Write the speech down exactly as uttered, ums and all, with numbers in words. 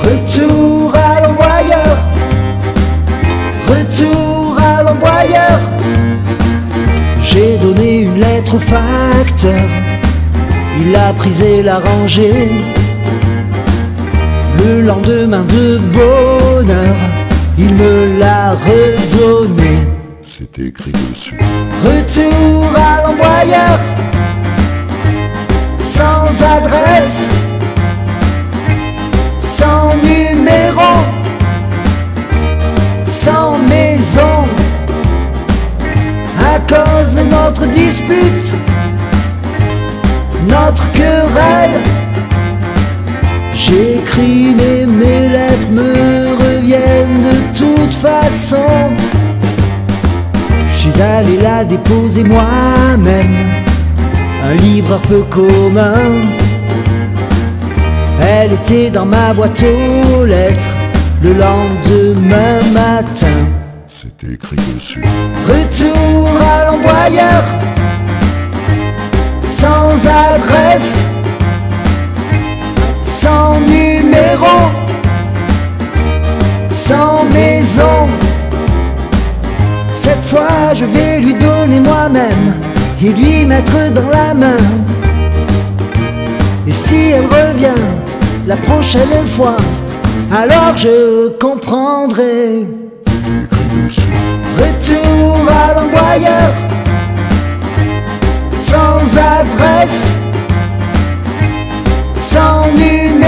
Retour à l'envoyeur, retour à l'envoyeur. J'ai donné une lettre au facteur, il l'a prise et l'a rangée. Le lendemain de bonheur, il me l'a redonnée. C'était écrit dessus. Retour à l'envoyeur, sans adresse, sans numéro, sans maison. À cause de notre dispute, notre querelle, j'écris mais mes lettres me reviennent de toute façon. Je suis allé la déposer moi-même, un livreur peu commun. Elle était dans ma boîte aux lettres le lendemain matin. C'était écrit dessus. Retour à l'envoyeur, sans adresse, sans numéro, sans maison. Cette fois je vais lui donner moi-même et lui mettre dans la main. Et si elle revient la prochaine fois, alors je comprendrai. Retour à l'envoyeur, sans adresse, sans numéro,